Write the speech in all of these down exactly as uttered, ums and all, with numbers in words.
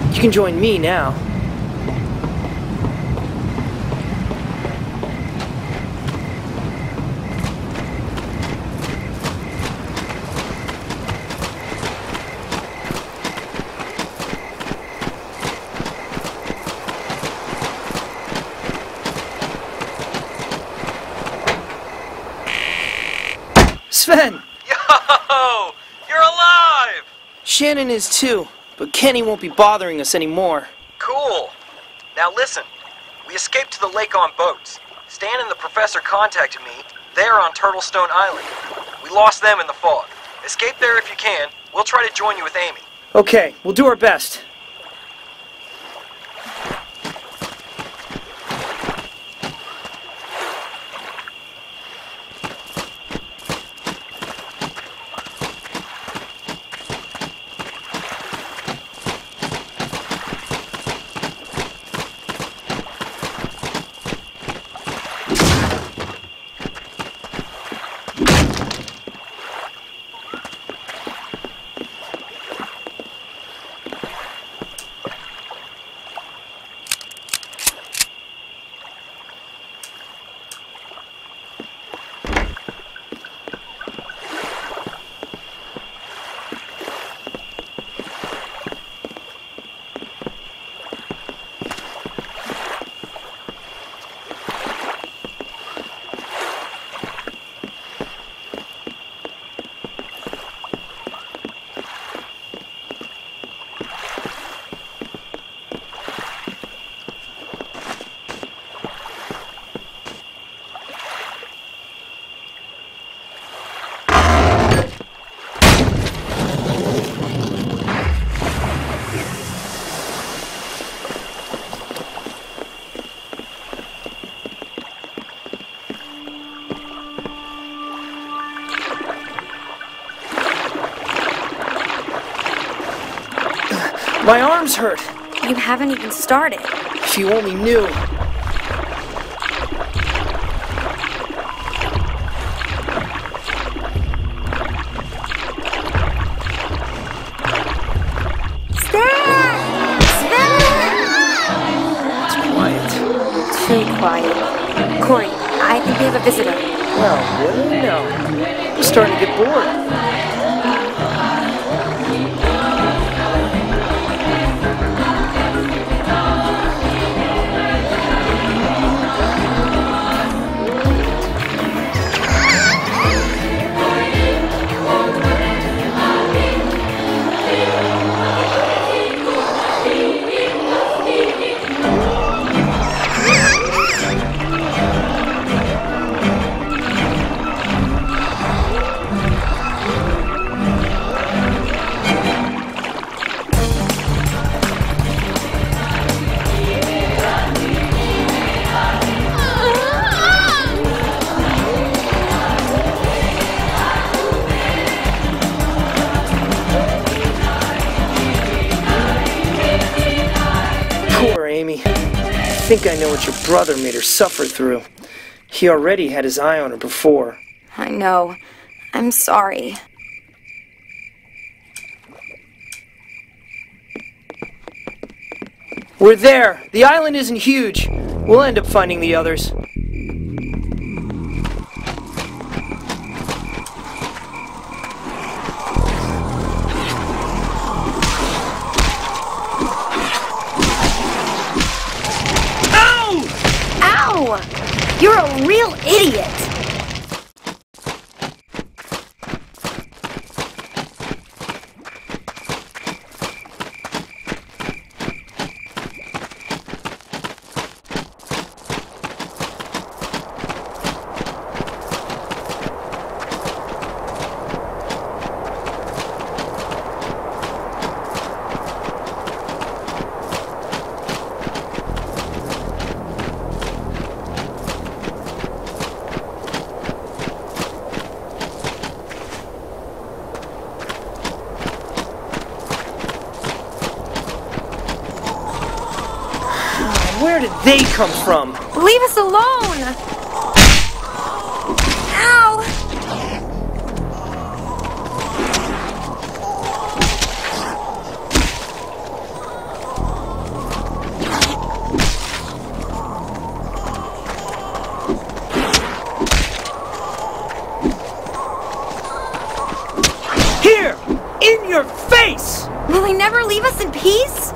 You can join me now. Sven! Yo! You're alive! Shannon is too, but Kenny won't be bothering us anymore. Cool. Now listen, we escaped to the lake on boats. Stan and the professor contacted me. They're on Turtlestone Island. We lost them in the fog. Escape there if you can. We'll try to join you with Amy. Okay, we'll do our best. My arms hurt. You haven't even started. If you only knew. Stan! Stan! It's quiet. Too quiet. Corey, I think we have a visitor. Well, what do you know? I'm starting to get bored. Amy. I think I know what your brother made her suffer through. He already had his eye on her before. I know. I'm sorry. We're there. The island isn't huge. We'll end up finding the others. You're a real idiot! Where did they come from? Leave us alone! Ow! your face! Will he never leave us in peace?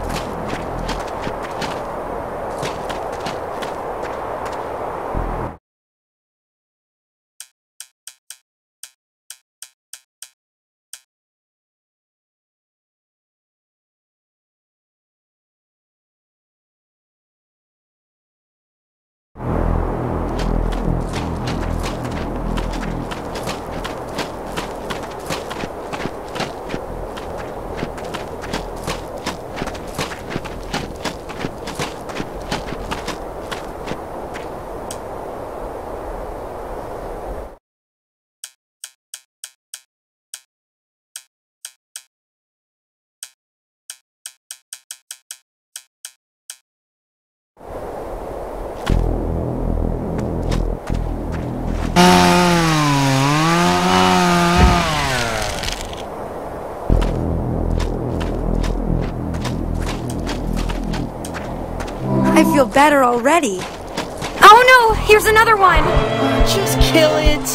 I feel better already. Oh no! Here's another one! Just kill it!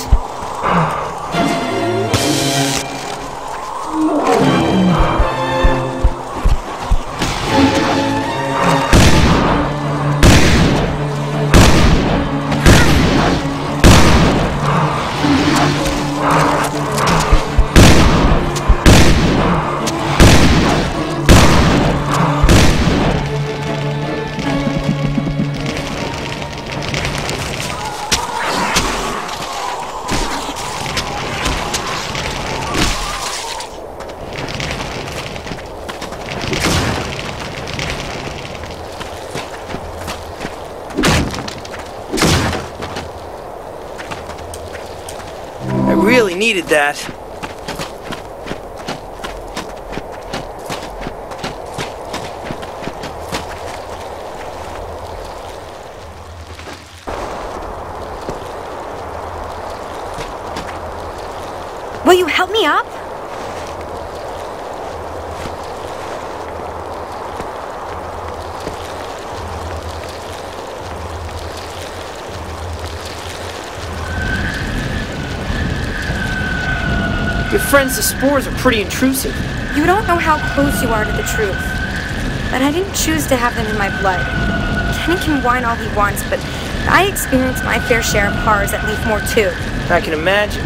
I really needed that. Will you help me up? Your friends, the spores, are pretty intrusive. You don't know how close you are to the truth. But I didn't choose to have them in my blood. Kenny can whine all he wants, but I experienced my fair share of horrors at Leafmore too. I can imagine.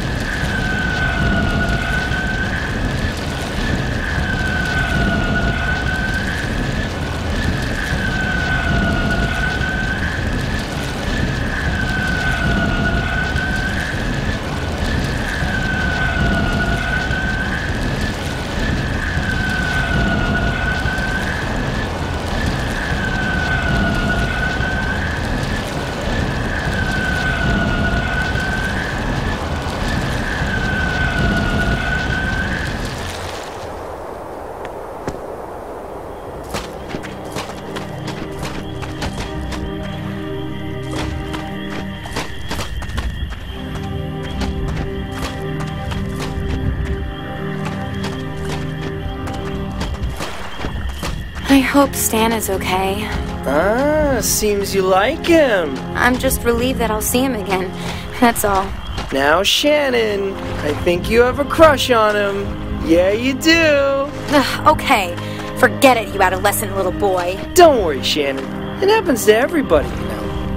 I hope Stan is okay. Ah, seems you like him. I'm just relieved that I'll see him again. That's all. Now, Shannon, I think you have a crush on him. Yeah, you do. Ugh, okay. Forget it, you adolescent little boy. Don't worry, Shannon. It happens to everybody, you know.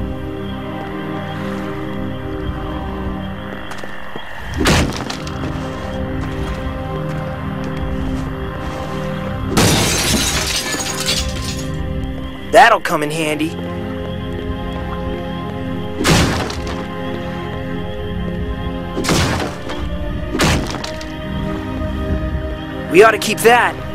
That'll come in handy. We ought to keep that.